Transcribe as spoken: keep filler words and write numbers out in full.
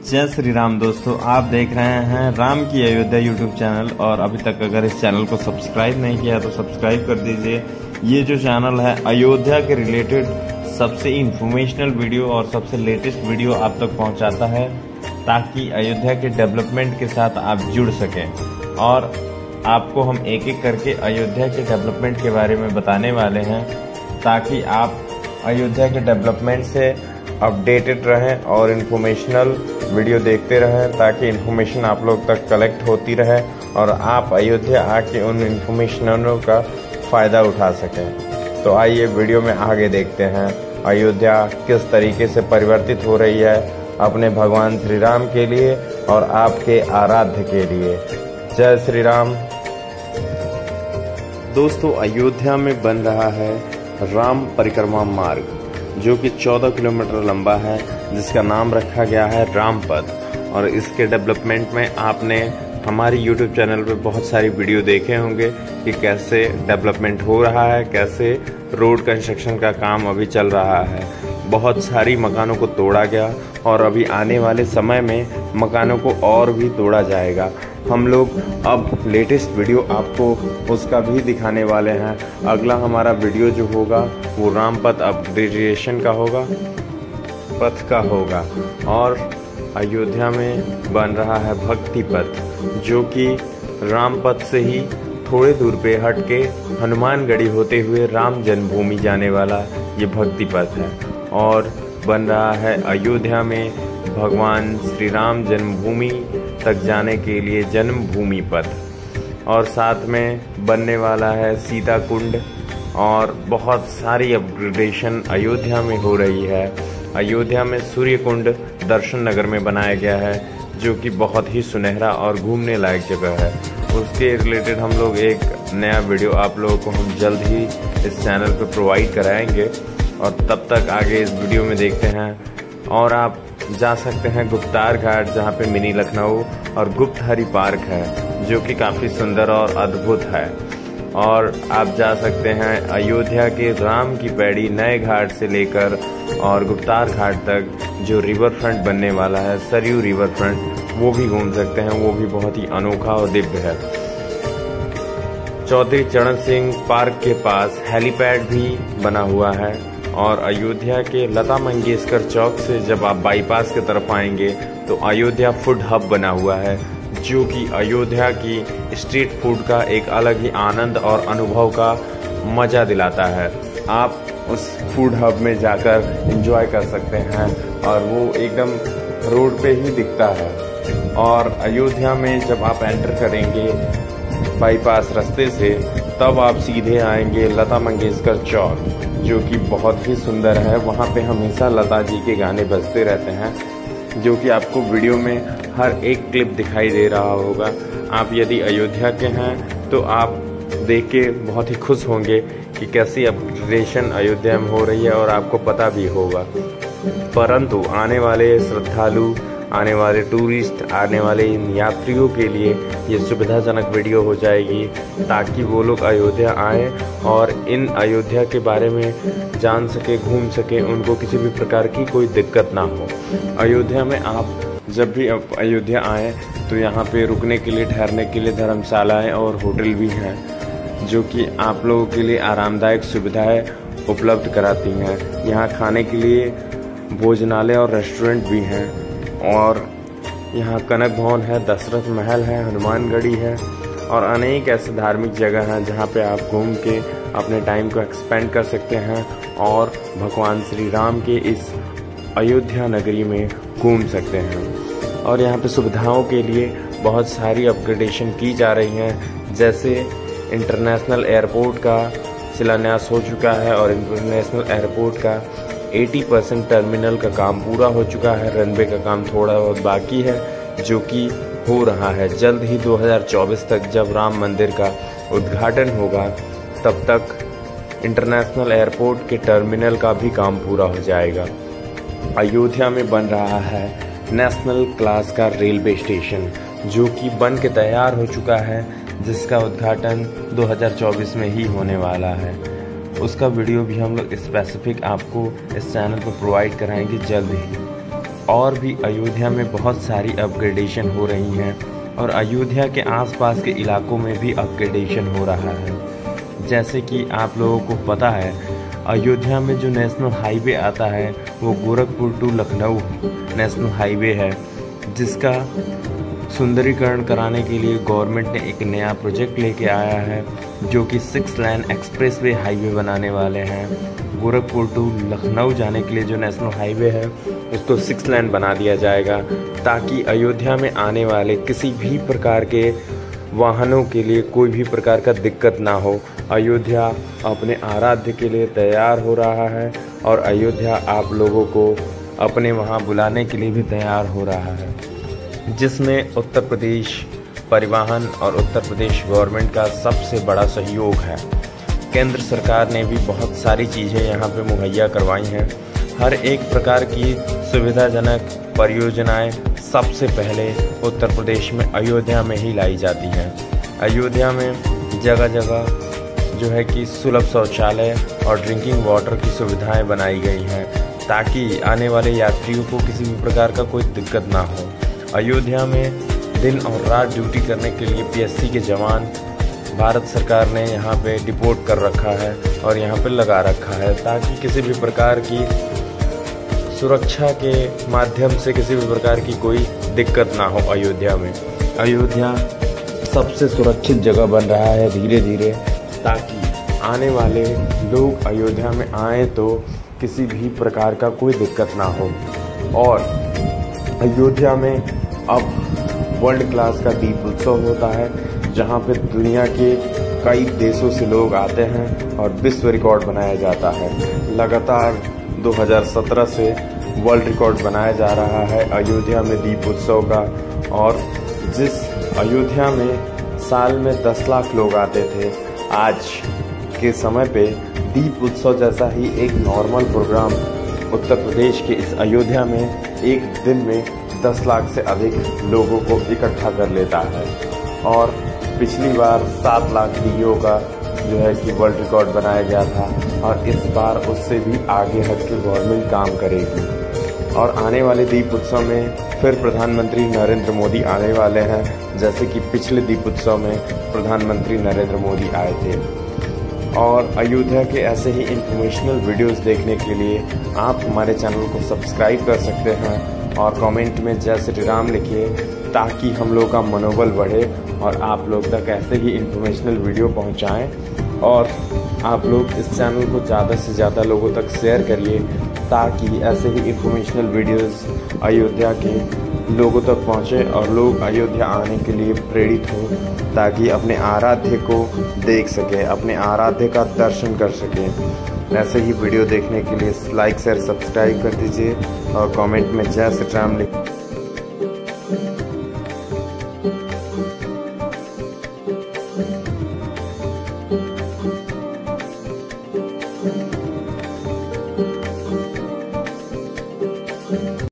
जय श्री राम दोस्तों, आप देख रहे हैं राम की अयोध्या यूट्यूब चैनल। और अभी तक अगर इस चैनल को सब्सक्राइब नहीं किया तो सब्सक्राइब कर दीजिए। ये जो चैनल है अयोध्या के रिलेटेड सबसे इंफॉर्मेशनल वीडियो और सबसे लेटेस्ट वीडियो आप तक पहुंचाता है, ताकि अयोध्या के डेवलपमेंट के साथ आप जुड़ सकें। और आपको हम एक एक करके अयोध्या के डेवलपमेंट के बारे में बताने वाले हैं, ताकि आप अयोध्या के डेवलपमेंट से अपडेटेड रहें और इन्फॉर्मेशनल वीडियो देखते रहें, ताकि इन्फॉर्मेशन आप लोग तक कलेक्ट होती रहे और आप अयोध्या आके उन इन्फॉर्मेशनों का फ़ायदा उठा सकें। तो आइए वीडियो में आगे देखते हैं अयोध्या किस तरीके से परिवर्तित हो रही है अपने भगवान श्री राम के लिए और आपके आराध्य के लिए। जय श्री राम दोस्तों, अयोध्या में बन रहा है राम परिक्रमा मार्ग, जो कि चौदह किलोमीटर लंबा है, जिसका नाम रखा गया है राम पथ। और इसके डेवलपमेंट में आपने हमारी यूट्यूब चैनल पे बहुत सारी वीडियो देखे होंगे कि कैसे डेवलपमेंट हो रहा है, कैसे रोड कंस्ट्रक्शन का काम अभी चल रहा है। बहुत सारी मकानों को तोड़ा गया और अभी आने वाले समय में मकानों को और भी तोड़ा जाएगा। हम लोग अब लेटेस्ट वीडियो आपको उसका भी दिखाने वाले हैं। अगला हमारा वीडियो जो होगा वो राम पथ अपग्रेडेशन का होगा, पथ का होगा। और अयोध्या में बन रहा है भक्ति पथ, जो कि राम पथ से ही थोड़े दूर पे हट के हनुमानगढ़ी होते हुए राम जन्मभूमि जाने वाला ये भक्ति पथ है। और बन रहा है अयोध्या में भगवान श्री राम जन्मभूमि तक जाने के लिए जन्मभूमि पथ। और साथ में बनने वाला है सीता कुंड और बहुत सारी अपग्रेडेशन अयोध्या में हो रही है। अयोध्या में सूर्य कुंड दर्शन नगर में बनाया गया है, जो कि बहुत ही सुनहरा और घूमने लायक जगह है। उसके रिलेटेड हम लोग एक नया वीडियो आप लोगों को हम जल्द ही इस चैनल पर प्रोवाइड कराएंगे। और तब तक आगे इस वीडियो में देखते हैं। और आप जा सकते हैं गुप्तार घाट, जहाँ पे मिनी लखनऊ और गुप्तहरी पार्क है, जो कि काफ़ी सुंदर और अद्भुत है। और आप जा सकते हैं अयोध्या के राम की पैड़ी नए घाट से लेकर और गुप्तार घाट तक, जो रिवर फ्रंट बनने वाला है, सरयू रिवर फ्रंट, वो भी घूम सकते हैं। वो भी बहुत ही अनोखा और दिव्य है। चौधरी चरण सिंह पार्क के पास हेलीपैड भी बना हुआ है। और अयोध्या के लता मंगेशकर चौक से जब आप बाईपास की तरफ आएंगे तो अयोध्या फूड हब बना हुआ है, जो कि अयोध्या की स्ट्रीट फूड का एक अलग ही आनंद और अनुभव का मजा दिलाता है। आप उस फूड हब में जाकर एंजॉय कर सकते हैं और वो एकदम रोड पे ही दिखता है। और अयोध्या में जब आप एंटर करेंगे बाईपास रास्ते से, तब आप सीधे आएंगे लता मंगेशकर चौक, जो कि बहुत ही सुंदर है। वहाँ पे हमेशा लता जी के गाने बजते रहते हैं, जो कि आपको वीडियो में हर एक क्लिप दिखाई दे रहा होगा। आप यदि अयोध्या के हैं तो आप देख के बहुत ही खुश होंगे कि कैसी अपग्रेडेशन अयोध्या में हो रही है, और आपको पता भी होगा। परंतु आने वाले श्रद्धालु, आने वाले टूरिस्ट, आने वाले इन यात्रियों के लिए ये सुविधाजनक वीडियो हो जाएगी, ताकि वो लोग अयोध्या आएँ और इन अयोध्या के बारे में जान सके, घूम सके, उनको किसी भी प्रकार की कोई दिक्कत ना हो। अयोध्या में आप जब भी अयोध्या आएँ तो यहाँ पे रुकने के लिए, ठहरने के लिए धर्मशालाएँ और होटल भी हैं, जो कि आप लोगों के लिए आरामदायक सुविधाएँ उपलब्ध कराती हैं। यहाँ खाने के लिए भोजनालय और रेस्टोरेंट भी हैं। और यहाँ कनक भवन है, दशरथ महल है, हनुमानगढ़ी है और अनेक ऐसे धार्मिक जगह हैं जहाँ पे आप घूम के अपने टाइम को एक्सपेंड कर सकते हैं और भगवान श्री राम के इस अयोध्या नगरी में घूम सकते हैं। और यहाँ पे सुविधाओं के लिए बहुत सारी अपग्रेडेशन की जा रही हैं, जैसे इंटरनेशनल एयरपोर्ट का शिलान्यास हो चुका है और इंटरनेशनल एयरपोर्ट का अस्सी परसेंट टर्मिनल का काम पूरा हो चुका है। रनवे का काम थोड़ा बहुत बाकी है, जो कि हो रहा है। जल्द ही दो हज़ार चौबीस तक जब राम मंदिर का उद्घाटन होगा, तब तक इंटरनेशनल एयरपोर्ट के टर्मिनल का भी काम पूरा हो जाएगा। अयोध्या में बन रहा है नेशनल क्लास का रेलवे स्टेशन, जो कि बन के तैयार हो चुका है, जिसका उद्घाटन दो हज़ार चौबीस में ही होने वाला है। उसका वीडियो भी हम लोग स्पेसिफिक आपको इस चैनल पर प्रोवाइड कराएंगे जल्द ही। और भी अयोध्या में बहुत सारी अपग्रेडेशन हो रही हैं और अयोध्या के आसपास के इलाकों में भी अपग्रेडेशन हो रहा है। जैसे कि आप लोगों को पता है, अयोध्या में जो नेशनल हाईवे आता है वो Gorakhpur to Lucknow national highway है, जिसका सुंदरीकरण कराने के लिए गवर्नमेंट ने एक नया प्रोजेक्ट लेके आया है, जो कि सिक्स लेन एक्सप्रेसवे हाईवे बनाने वाले हैं। गोरखपुर टू लखनऊ जाने के लिए जो नेशनल हाईवे है उसको सिक्स लेन बना दिया जाएगा, ताकि अयोध्या में आने वाले किसी भी प्रकार के वाहनों के लिए कोई भी प्रकार का दिक्कत ना हो। अयोध्या अपने आराध्य के लिए तैयार हो रहा है और अयोध्या आप लोगों को अपने वहाँ बुलाने के लिए भी तैयार हो रहा है, जिसमें उत्तर प्रदेश परिवहन और उत्तर प्रदेश गवर्नमेंट का सबसे बड़ा सहयोग है। केंद्र सरकार ने भी बहुत सारी चीज़ें यहाँ पे मुहैया करवाई हैं। हर एक प्रकार की सुविधाजनक परियोजनाएं सबसे पहले उत्तर प्रदेश में अयोध्या में ही लाई जाती हैं। अयोध्या में जगह जगह जो है कि सुलभ शौचालय और ड्रिंकिंग वाटर की सुविधाएं बनाई गई हैं, ताकि आने वाले यात्रियों को किसी भी प्रकार का कोई दिक्कत ना हो। अयोध्या में दिन और रात ड्यूटी करने के लिए पीएससी के जवान भारत सरकार ने यहाँ पे डिपोट कर रखा है और यहाँ पे लगा रखा है, ताकि किसी भी प्रकार की सुरक्षा के माध्यम से किसी भी प्रकार की कोई दिक्कत ना हो अयोध्या में। अयोध्या सबसे सुरक्षित जगह बन रहा है धीरे धीरे, ताकि आने वाले लोग अयोध्या में आए तो किसी भी प्रकार का कोई दिक्कत ना हो। और अयोध्या में अब वर्ल्ड क्लास का दीप उत्सव होता है, जहाँ पे दुनिया के कई देशों से लोग आते हैं और विश्व रिकॉर्ड बनाया जाता है। लगातार दो हज़ार सत्रह से वर्ल्ड रिकॉर्ड बनाया जा रहा है अयोध्या में दीप उत्सव का। और जिस अयोध्या में साल में दस लाख लोग आते थे, आज के समय पे दीप उत्सव जैसा ही एक नॉर्मल प्रोग्राम उत्तर प्रदेश के इस अयोध्या में एक दिन में दस लाख से अधिक लोगों को इकट्ठा कर लेता है। और पिछली बार सात लाख दीयों का जो है कि वर्ल्ड रिकॉर्ड बनाया गया था, और इस बार उससे भी आगे हट के गवर्नमेंट काम करेगी। और आने वाले दीप उत्सव में फिर प्रधानमंत्री नरेंद्र मोदी आने वाले हैं, जैसे कि पिछले दीप उत्सव में प्रधानमंत्री नरेंद्र मोदी आए थे। और अयोध्या के ऐसे ही इंफॉर्मेशनल वीडियोस देखने के लिए आप हमारे चैनल को सब्सक्राइब कर सकते हैं और कमेंट में जय श्री राम लिखिए, ताकि हम लोग का मनोबल बढ़े और आप लोग तक ऐसे ही इंफॉर्मेशनल वीडियो पहुंचाएं। और आप लोग इस चैनल को ज़्यादा से ज़्यादा लोगों तक शेयर करिए, ताकि ऐसे ही इंफॉर्मेशनल वीडियोस अयोध्या के लोगों तक पहुंचे और लोग अयोध्या आने के लिए प्रेरित हो, ताकि अपने आराध्य को देख सकें, अपने आराध्य का दर्शन कर सकें। ऐसे ही वीडियो देखने के लिए लाइक शेयर सब्सक्राइब कर दीजिए और कमेंट में जय श्री राम लिख